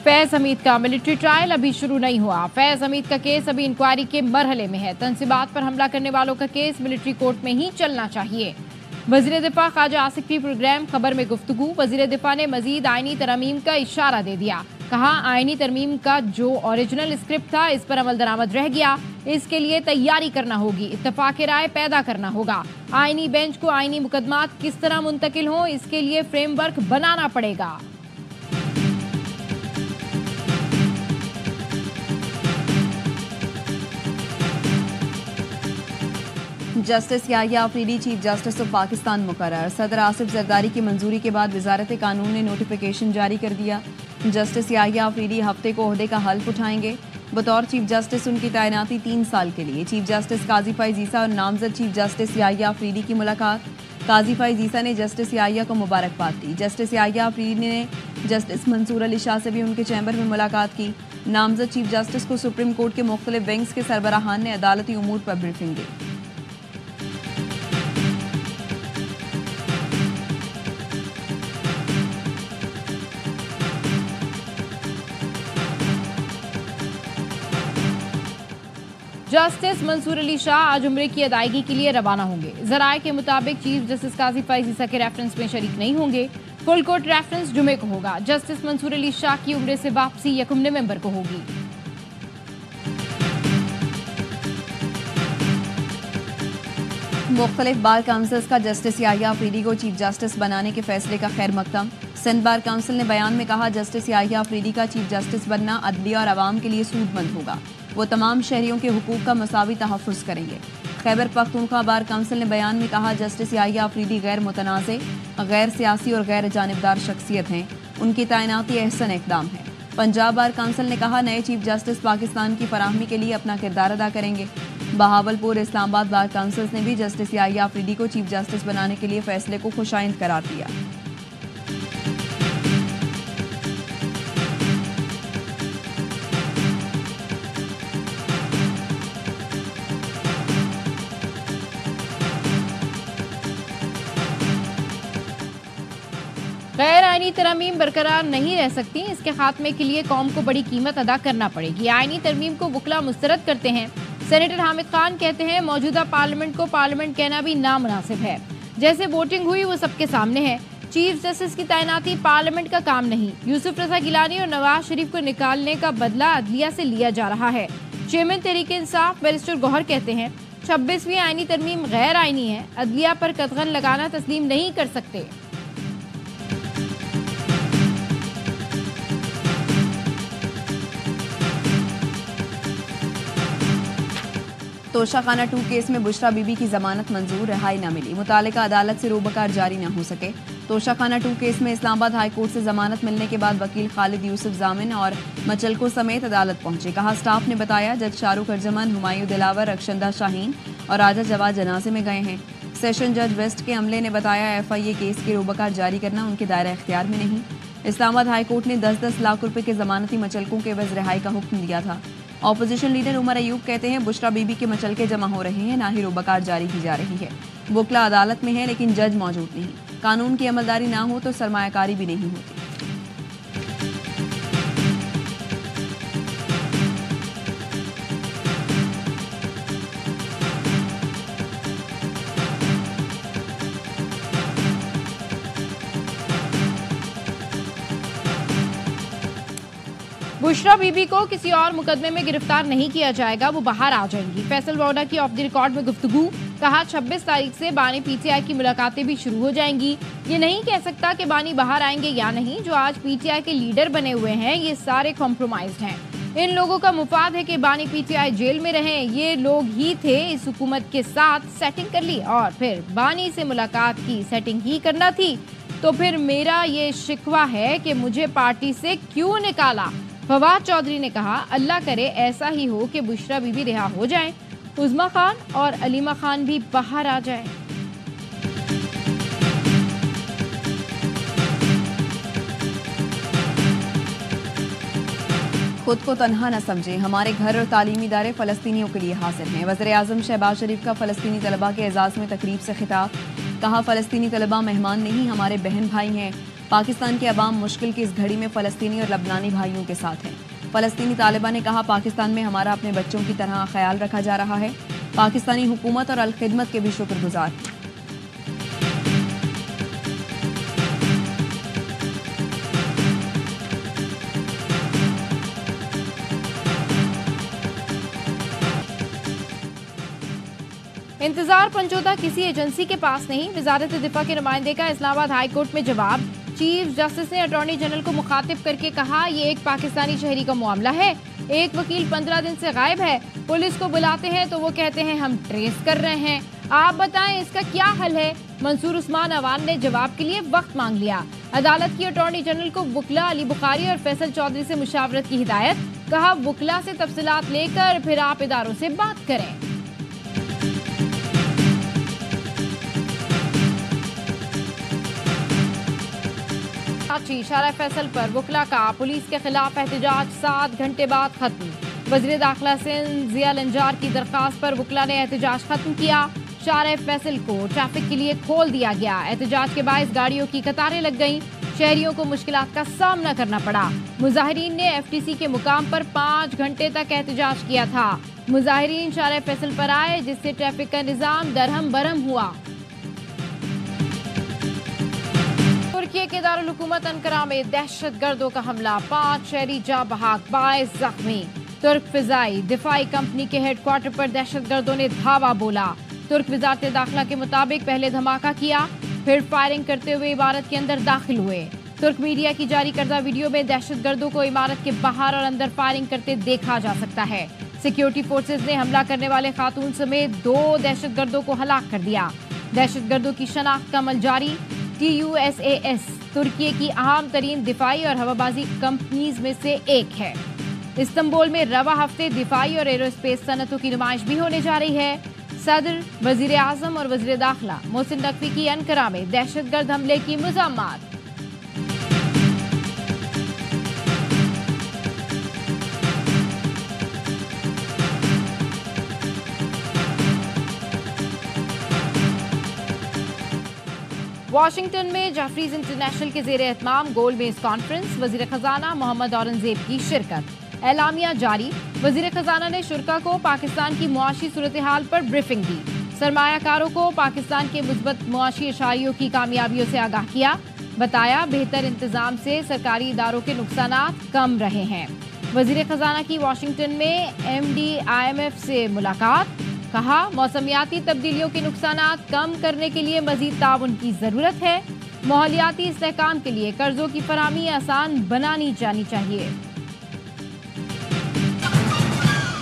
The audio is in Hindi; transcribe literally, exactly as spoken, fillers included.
फैज हमीद का मिलिट्री ट्रायल अभी शुरू नहीं हुआ। फैज हमीद का केस अभी इंक्वायरी के मरहले में है। तंसीबात पर हमला करने वालों का केस मिलिट्री कोर्ट में ही चलना चाहिए। वजीर दिफा ख्वाजा आसिफ की प्रोग्राम खबर में गुफ्तगू। वजीर दिफा ने मजीद आईनी तरमीम का इशारा दे दिया। कहा, आईनी तरमीम का जो ओरिजिनल स्क्रिप्ट था इस पर अमल दरामद रह गया, इसके लिए तैयारी करना होगी, इत्तफाक राय पैदा करना होगा। आईनी बेंच को आईनी मुकदमात किस तरह मुंतकिल हो, इसके लिए फ्रेमवर्क बनाना पड़ेगा। Justice Yahya Afridi chief justice of Pakistan मुकर्रर। सदर आसिफ जरदारी की मंजूरी के बाद वजारत कानून ने नोटिफिकेशन जारी कर दिया। जस्टिस याहिया अफरीदी हफ्ते को ओहदे का हल्फ उठाएंगे। बतौर चीफ जस्टिस उनकी तैनाती तीन साल के लिए। चीफ जस्टिस काजी फैज ईसा और नामजद चीफ जस्टिस याहिया अफरीदी की मुलाकात। काजी फैज ईसा ने जस्टिस याहिया को मुबारकबाद दी। जस्टिस याहिया अफरीदी ने जस्टिस मंसूर अली शाह से भी उनके चैम्बर में मुलाकात की। नामजद चीफ जस्टिस को सुप्रीम कोर्ट के मुख्तलिफ विंग्स के सरबराहान ने अदालती उमूर पर ब्रीफिंग दी। जस्टिस मंसूर अली शाह आज उम्रे की अदायगी के लिए रवाना होंगे। जराये के मुताबिक चीफ जस्टिस काजी फैज ईसा के रेफरेंस में शरीक नहीं होंगे। फुल कोर्ट रेफरेंस जुमे को होगा। जस्टिस मंसूर अली शाह की उम्रे से वापसी यकम नवंबर को होगी। मुख्तलिफ बार काउंसिल्स का जस्टिस याहिया अफरीदी को चीफ जस्टिस बनाने के फैसले का खैर मकदम। सिंध बार काउंसिल ने बयान में कहा, जस्टिस याहिया अफरीदी का चीफ जस्टिस बनना अदलिया और आवाम के लिए सूदमंद होगा। वो तमाम शहरियों के हुकूक का मसावी तहफ़्फ़ुज़ करेंगे। खैबर पख्तूनख्वा बार काउंसिल ने बयान में कहा, जस्टिस याहिया अफरीदी गैर मुतनाज़े, गैर सियासी और गैर जानिबदार शख्सियत हैं। उनकी तैनाती अहसन इक़दाम है। पंजाब बार काउंसिल ने कहा, नए चीफ जस्टिस पाकिस्तान की फराहमी के लिए अपना किरदार अदा करेंगे। बहावलपुर इस्लामाबाद बार काउंसिल्स ने भी जस्टिस याहिया अफरीदी को चीफ जस्टिस बनाने के लिए फैसले को खुशाइंद करार दिया। गैर आईनी तरमीम बरकरार नहीं रह सकती। इसके खात्मे के लिए कौम को बड़ी कीमत अदा करना पड़ेगी। आईनी तरमीम को वकला मुस्तरद करते हैं। सेनेटर हामिद खान कहते हैं, मौजूदा पार्लियामेंट को पार्लियामेंट कहना भी नामुनासिब है। जैसे वोटिंग हुई वो सबके सामने है। चीफ जस्टिस की तैनाती पार्लियामेंट का काम नहीं। यूसुफ रजा गिलानी और नवाज शरीफ को निकालने का बदला अदलिया से लिया जा रहा है। चेयरमैन तहरीक इंसाफ बैरिस्टर गौहर कहते हैं, छब्बीसवीं आईनी तरमीम गैर आईनी है। अदलिया पर कतगन लगाना तस्लीम नहीं कर सकते। तोशाखाना टू केस में बुशरा बीबी की जमानत मंजूर, रिहाई न मिली। मुतालिका अदालत से रोबकार जारी न हो सके। तोशाखाना टू केस में इस्लामाबाद हाई कोर्ट से जमानत मिलने के बाद वकील खालिद यूसुफ जामिन और मचलको समेत अदालत पहुंचे। कहा, स्टाफ ने बताया जज शाहरुख अर्जमन, हुमायूं दिलावर, रक्षंदा शाहीन और राजा जवाद जनाजे में गए हैं। सेशन जज वेस्ट के अमले ने बताया, एफ आई ए केस के रोबकार जारी करना उनके दायरा इख्तियार में नहीं। इस्लामाबाद हाई कोर्ट ने दस दस लाख रुपए के जमानती मचलकों के एवज रिहाई का हुक्म दिया था। ऑपोजिशन लीडर उमर अयूब कहते हैं, बुशरा बीबी के मचलके जमा हो रहे हैं, ना ही रोबकार जारी की जा रही है। वकला अदालत में है लेकिन जज मौजूद नहीं। कानून की अमलदारी ना हो तो सरमायाकारी भी नहीं होती। बुशरा बीबी को किसी और मुकदमे में गिरफ्तार नहीं किया जाएगा, वो बाहर आ जाएंगी। फैसल वाडा की ऑफ द रिकॉर्ड में गुफ्तगू। कहा, छब्बीस तारीख से बानी पीटीआई की मुलाकातें भी शुरू हो जाएंगी। ये नहीं कह सकता कि बानी बाहर आएंगे या नहीं। जो आज पीटीआई के लीडर बने हुए हैं ये सारे कॉम्प्रोमाइज्ड हैं। इन लोगों का मुफाद है कि बानी पीटीआई जेल में रहें। ये लोग ही थे इस हुकूमत के साथ सेटिंग कर ली और फिर बानी से मुलाकात की। सेटिंग ही करना थी तो फिर मेरा ये शिकवा है कि मुझे पार्टी से क्यों निकाला। फवाद चौधरी ने कहा, अल्लाह करे ऐसा ही हो कि बुशरा बीबी रिहा हो जाएं, उज़मा खान और अलीमा खान भी बाहर आ जाएं। खुद को तन्हा न समझें, हमारे घर और तालीमी इदारे फ़लस्तीनियों के लिए हासिल हैं। वज़ीर आज़म शहबाज शरीफ का फ़लस्तीनी तलबा के एजाज़ में तकरीब से खिताब। कहा, फ़लस्तीनी तलबा मेहमान नहीं, हमारे बहन भाई हैं। पाकिस्तान के अवाम मुश्किल की इस घड़ी में फ़लस्तीनी और लबनानी भाइयों के साथ हैं। फ़लस्तीनी तालिबा ने कहा, पाकिस्तान में हमारा अपने बच्चों की तरह ख्याल रखा जा रहा है। पाकिस्तानी हुकूमत और अल-खिदमत के भी शुक्रगुजार। इंतजार पंचोता किसी एजेंसी के पास नहीं, वजारत दिफा के नुमाइंदे का इस्लामाबाद हाई कोर्ट में जवाब। चीफ जस्टिस ने अटॉर्नी जनरल को मुखातिब करके कहा, ये एक पाकिस्तानी शहरी का मामला है। एक वकील पंद्रह दिन से गायब है, पुलिस को बुलाते हैं तो वो कहते हैं हम ट्रेस कर रहे हैं। आप बताएं इसका क्या हल है। मंसूर उस्मान अवान ने जवाब के लिए वक्त मांग लिया। अदालत की अटॉर्नी जनरल को वुकला अली बुखारी और फैसल चौधरी से मुशावरत की हिदायत। कहा, वुकला से तफसीलात लेकर फिर आप इदारों से बात करें। शारा फैसल पर वुकला का पुलिस के खिलाफ एहतजाज सात घंटे बाद खत्म। वज़ीर दाखिला सिंध जिया लंजार की दरखास्त पर वुकला ने एहतजाज खत्म किया। शारा फैसल को ट्रैफिक के लिए खोल दिया गया। एहतजाज के बायस गाड़ियों की कतारें लग गईं। शहरियों को मुश्किलात का सामना करना पड़ा। मुजाहिरीन ने एफ टी सी के मुकाम पर पाँच घंटे तक एहतजाज किया था। मुजाहिरीन शारा फैसल पर आए, जिससे ट्रैफिक का निजाम दरहम बरहम हुआ। तुर्की के दारुल हुकूमत अंकारा में दहशत गर्दों का हमला, पांच शहरी जा बहाक, बाईस जख्मी। तुर्क फिजाई दिफाई कंपनी के हेडक्वार्टर पर दहशत गर्दों ने धावा बोला। तुर्क वजारत दाखिला के मुताबिक पहले धमाका किया, फिर फायरिंग करते हुए इमारत के अंदर दाखिल हुए। तुर्क मीडिया की जारी करदा वीडियो में दहशत गर्दों को इमारत के बाहर और अंदर फायरिंग करते देखा जा सकता है। सिक्योरिटी फोर्सेज ने हमला करने वाले खातून समेत दो दहशत गर्दों को हलाक कर दिया। दहशत गर्दों की शनाख्त का अमल जारी। T U S A S तुर्की की अहम तरीन दिफाई और हवाबाजी कंपनीज में से एक है। इस्तांबुल में रवा हफ्ते दिफाई और एरोस्पेस सनतों की नुमाइश भी होने जा रही है। सदर, वजीर आजम और वजीर दाखिला मोहसिन नकवी की अंकारा में दहशत गर्द हमले की मज़म्मत। वाशिंगटन में जाफरीज इंटरनेशनल के जेर एहतमाम गोल बेस कॉन्फ्रेंस, वजीर खजाना मोहम्मद औरंगजेब की शिरकत। एलामिया जारी। वजीर खजाना ने शुरा को पाकिस्तान की मुआशी सूरत हाल पर ब्रीफिंग दी। सरमायाकारों को पाकिस्तान के मुस्बत मुआशी इशारियों की कामयाबियों से आगाह किया। बताया, बेहतर इंतजाम से सरकारी इदारों के नुकसानात कम रहे हैं। वजीर खजाना की वाशिंगटन में M D I M F से मुलाकात। कहा, मौसमियाती तब्दीलियों के नुकसानात कम करने के लिए मजीद ताउन की जरूरत है। माहौलियाती इस्तेहकाम के लिए कर्जों की फराहमी आसान बनानी जानी चाहिए।